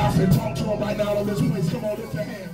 prophet. Talk to him right now on this place. Come on, lift your hands.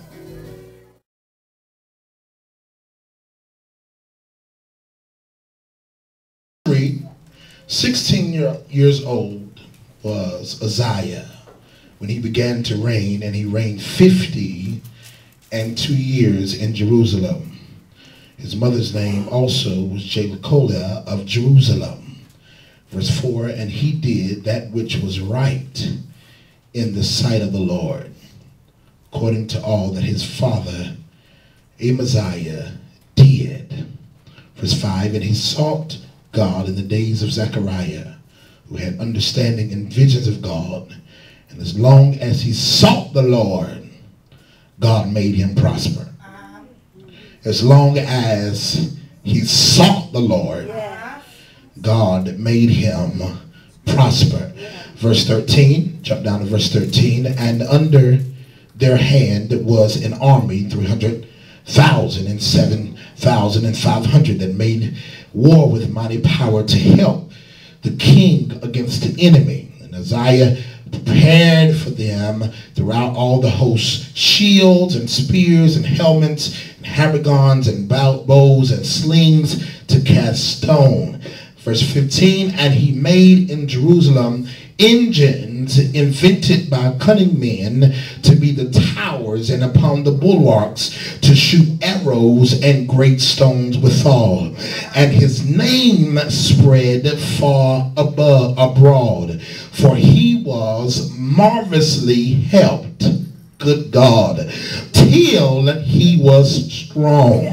16 years old was Uzziah when he began to reign, and he reigned 52 years in Jerusalem. His mother's name also was Jelicola of Jerusalem. Verse 4, and he did that which was right in the sight of the Lord, according to all that his father Amaziah did. Verse 5, and he sought God in the days of Zechariah, who had understanding and visions of God. And as long as he sought the Lord, God made him prosper. As long as he sought the Lord, God made him prosper. Verse 13, jump down to verse 13. And under their hand was an army, 300,000 and 7,500 that made war with mighty power to help the king against the enemy. And Uzziah prepared for them throughout all the hosts shields and spears and helmets and habergeons and bows and slings to cast stone. Verse 15, and he made in Jerusalem engines invented by cunning men to be the towers and upon the bulwarks to shoot arrows and great stones withal. And his name spread far abroad, for he was marvelously helped, good God, till he was strong.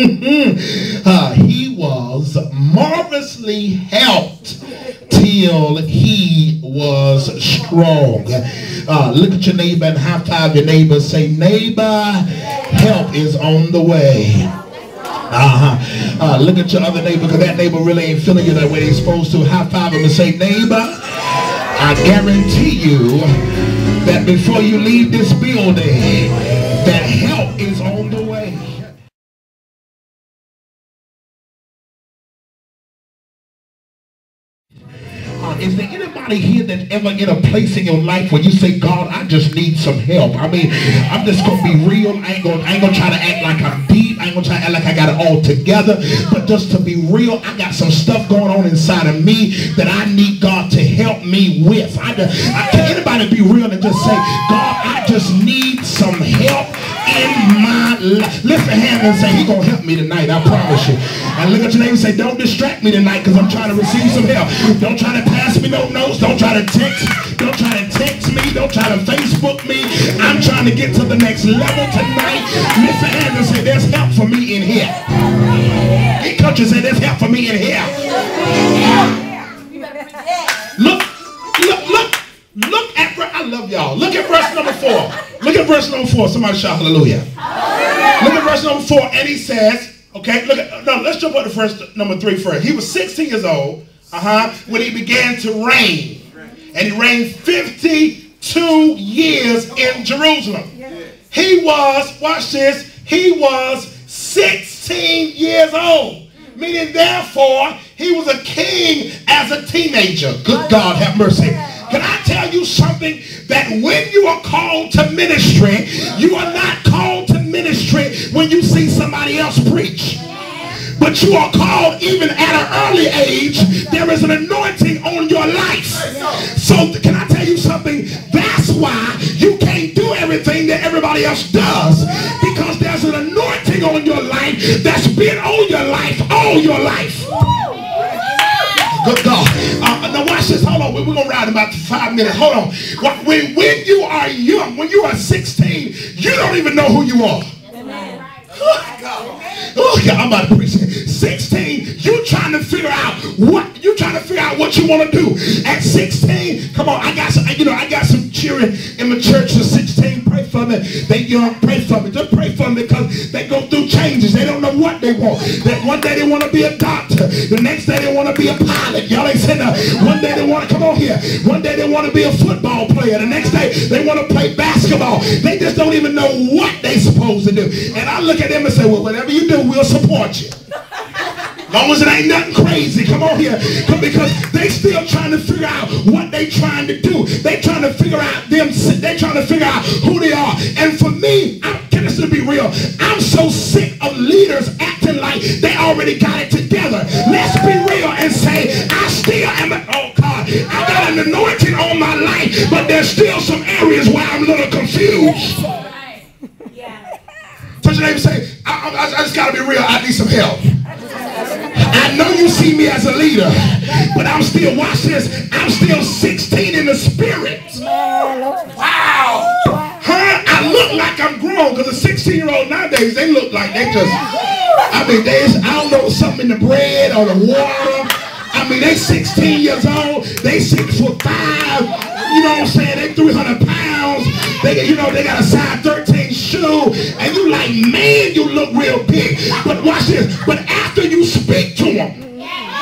He was marvelously helped till he was strong. Look at your neighbor and high five your neighbor. Say, neighbor, help is on the way. Look at your other neighbor, because that neighbor really ain't feeling you that way they're supposed to. High five him and say, neighbor, I guarantee you that before you leave this building, that help is on the way. Is there anybody here that ever in a place in your life where you say, God, I just need some help? I mean, I'm just going to be real. I ain't gonna try to act like I'm deep. I ain't going to try to act like I got it all together. But just to be real, I got some stuff going on inside of me that I need God to help me with. Can anybody be real and just say, God, I just need some help in my life? Lift a hand and say, he's going to help me tonight, I promise you. And look at your neighbor and say, don't distract me tonight because I'm trying to receive some help. Don't try to pass me no notes. Don't try to text. Don't try to text me. Don't try to Facebook me. I'm trying to get to the next level tonight. Lift a hand and say, there's help for me in here. Get country and say, there's help for me in here. Look at, I love y'all. Look at verse number 4. Look at verse number 4. Somebody shout hallelujah. Look at verse number 4. And he says, okay, let's jump up to verse number 3 first. He was 16 years old when he began to reign. And he reigned 52 years in Jerusalem. He was, watch this, he was 16 years old. Meaning, therefore, he was a king as a teenager. Good God, have mercy. Can I tell you something? That when you are called to ministry, you are not called to ministry when you see somebody else preach. But you are called even at an early age. There is an anointing on your life. So can I tell you something? That's why you can't do everything that everybody else does. Because there's an anointing on your life that's been on your life all your life. Good God. Now watch this. Hold on. We're going to ride about 5 minutes. Hold on. When you are young, when you are 16, you don't even know who you are. Oh God, I'm about to preach it. 16, you trying to figure out what you want to do. At 16, come on, I got some children in my church at 16. Pray for me. They young, pray for me. Just pray for me because they go through changes. They don't know what they want. That one day they want to be a doctor. The next day they want to be a pilot. Y'all ain't saying that. One day they want to come on here. One day they want to be a football player. The next day they want to play basketball. They just don't even know what they supposed to do. And I look at them and say, well, whatever you do, we'll support you. Long as it ain't nothing crazy, come on here. Because they still trying to figure out what they trying to do. They trying to figure out they trying to figure out who they are. And for me, can this be real? I'm so sick of leaders acting like they already got it together. Let's be real and say, I still am oh God, I got an anointing on my life, but there's still some areas where I'm a little confused. Touch your neighbor and say, I just got to be real, I need some help. I know you see me as a leader, but I'm still, watch this, I'm still 16 in the spirit. Wow. Huh? I look like I'm grown, because a 16-year-old nowadays, they look like they just, I mean, I don't know, something in the bread or the water. I mean, they 16 years old, they 6'5", you know what I'm saying, they 300 pounds, they, you know, they got a size 13 shoe, and you like, man, you look real big. But watch this, but after you speak to them,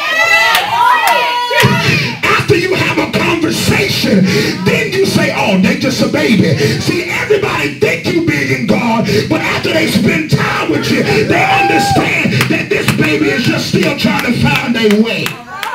after you have a conversation, then you say, oh, they just a baby. See, everybody think you big in God, but after they spend time with you, they understand that this baby is just still trying to find their way.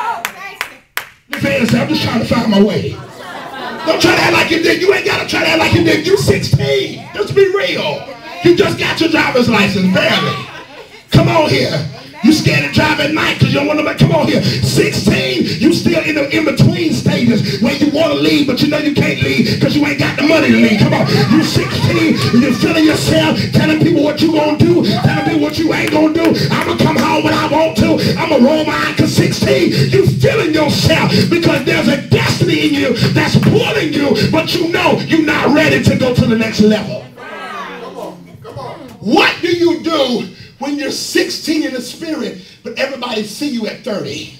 I'm just trying to find my way. Don't try to act like you did. You ain't got to try to act like you did. You 16. Let's be real. You just got your driver's license, barely. Come on here. You scared to drive at night because you don't want to, come on here. 16, you still in the in-between stages where you want to leave, but you know you can't leave because you ain't got the money to leave. Come on. You 16, you're feeling yourself, telling people what you going to do, telling people what you ain't going to do. I'm going to come home when I want to. I'm going to roll my eye because 16, you feeling yourself because there's a destiny in you that's pulling you, but you know you're not ready to go to the next level. Come on. What do you do when you're 16 in the spirit, but everybody see you at 30?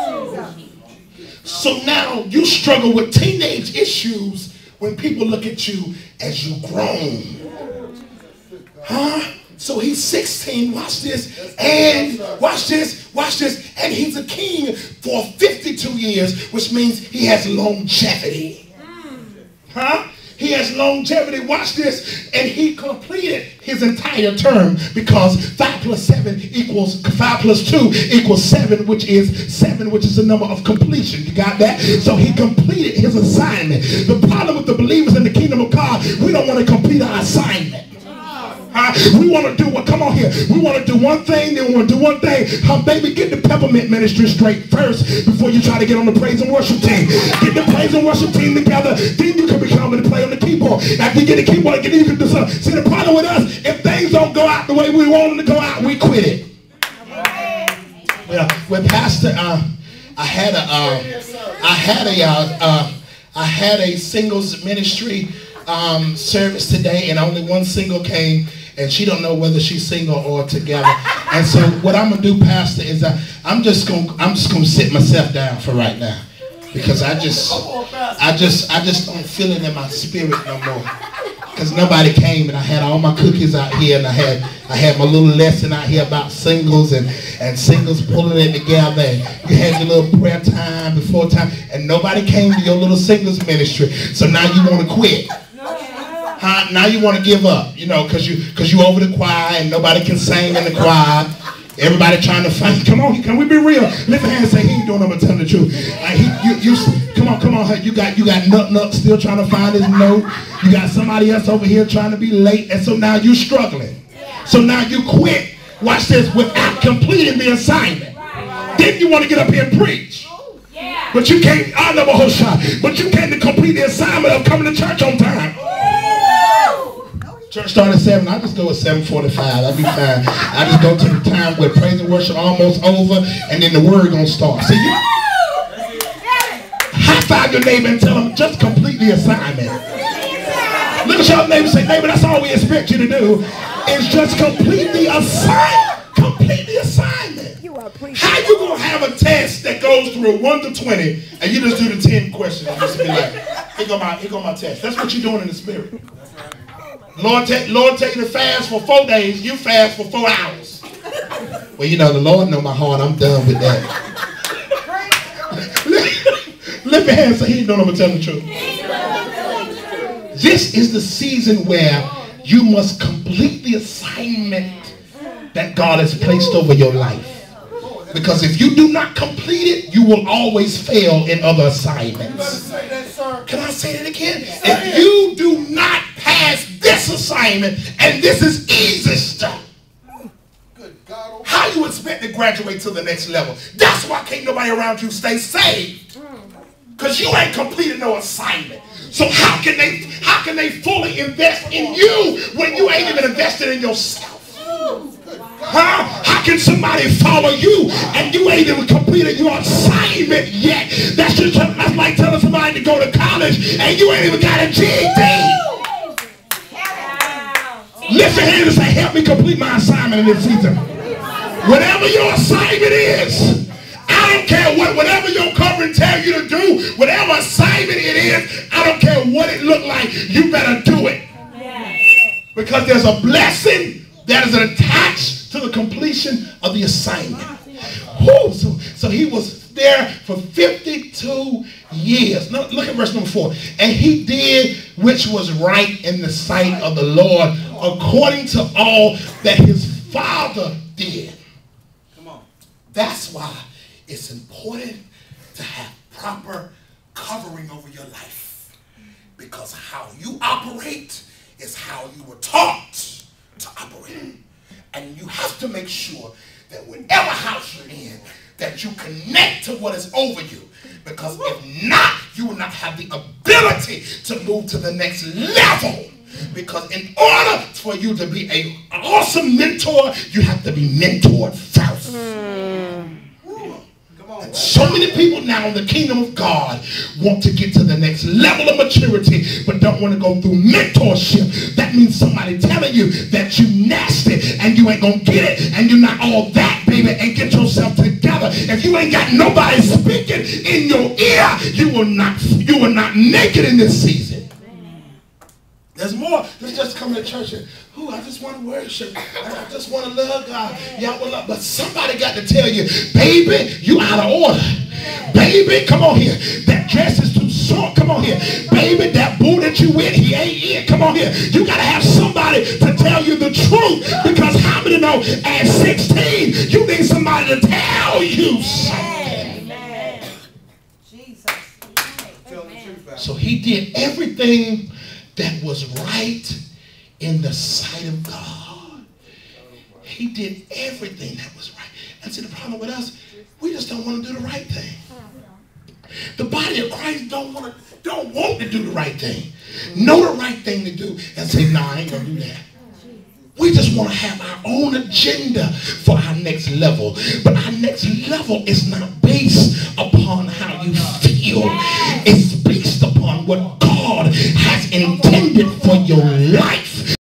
So now you struggle with teenage issues when people look at you as you grown. Huh? So he's 16, watch this, and watch this, and he's a king for 52 years, which means he has longevity. Huh? He has longevity, watch this, and he completed his entire term because 5 plus 7 equals 5 plus 2 equals 7, which is the number of completion. You got that? So he completed his assignment. The problem with the believers in the kingdom of God, we don't want to complete our assignment. We want to do what? Come on here. We want to do one thing, then we want to do one thing. Baby, get the Peppermint Ministry straight first before you try to get on the praise and worship team. Get the praise and worship team together, then you can become and play on the keyboard. After you get the keyboard, you can do something. See, the problem with us, if things don't go out the way we want them to go out, we quit it. Well, with Pastor, I had a singles ministry service today, and only one single came, and she don't know whether she's single or together. And so what I'm gonna do, Pastor, is I'm just gonna sit myself down for right now, because I just don't feel it in my spirit no more. Because nobody came, and I had all my cookies out here, and I had my little lesson out here about singles and singles pulling it together, and you had your little prayer time before time, and nobody came to your little singles ministry. So now you want to quit. Now you want to give up, you know, because you over the choir and nobody can sing in the choir. Everybody trying to find. Come on, can we be real? Lift a hand and say, he ain't doing nothing but telling the truth. Come on, you got nut still trying to find his note. You got somebody else over here trying to be late, and so now you struggling. So now you quit. Watch this, without completing the assignment. Then you want to get up here and preach. But you can't. But you can't complete the assignment of coming to church on time. Church started at 7. I just go at 7:45. I'll be fine. I just go to the time where praise and worship almost over, and then the word gonna start. See, you high five your neighbor and tell them just complete the assignment. Look at your neighbor and say, neighbor, that's all we expect you to do is just complete the assignment. Complete the assignment. How you gonna have a test that goes through 1 to 20 and you just do the 10 questions and just be like, here go my test. That's what you're doing in the spirit. Lord tell you to fast for 4 days, you fast for 4 hours. Well, you know, the Lord know my heart. I'm done with that. Lift your hands and say, he ain't doing nothing but telling the truth. This is the season where you must complete the assignment that God has placed over your life. Because if you do not complete it, you will always fail in other assignments. Can I say that again? If you do not pass this assignment, and this is easy stuff, how you expect to graduate to the next level? That's why can't nobody around you stay saved. Because you ain't completed no assignment. So how can they fully invest in you when you ain't even invested in yourself? Huh? How can somebody follow you and you ain't even completed your assignment yet? That's like telling somebody to go to college and you ain't even got a GED. Lift your hand and say, help me complete my assignment in this season. Whatever your assignment is, I don't care whatever your covering tells you to do, whatever assignment it is, I don't care what it look like, you better do it. Because there's a blessing that is attached to the completion of the assignment. Whew, so he was there for 52 years. Now, look at verse number 4. And he did which was right in the sight of the Lord, according to all that his father did. Come on. That's why it's important to have proper covering over your life. Because how you operate is how you were taught to operate. And you have to make sure that whatever house you're in, that you connect to what is over you. Because if not, you will not have the ability to move to the next level. Because in order for you to be an awesome mentor, you have to be mentored first. And so many people now in the kingdom of God want to get to the next level of maturity but don't want to go through mentorship. That means somebody telling you that you nasty and you ain't gonna get it and you're not all that, baby, and get yourself together. If you ain't got nobody speaking in your ear, you will not make it in this season. There's more. Let's just come to church and, I just want to worship. I just want to love God. Y'all will love. But somebody got to tell you, baby, you out of order. Baby, come on here. That dress is too short. Come on here. Baby, that boo that you with, he ain't in. Come on here. You got to have somebody to tell you the truth. Because how many know at 16, you need somebody to tell you something. Amen. Jesus. So he did everything that was right in the sight of God. He did everything that was right. And see, the problem with us, we just don't want to do the right thing. The body of Christ don't want to do the right thing. Know the right thing to do and say, no, I ain't going to do that. We just want to have our own agenda for our next level. But our next level is not based upon how you feel. It's based upon what God has intended for your life.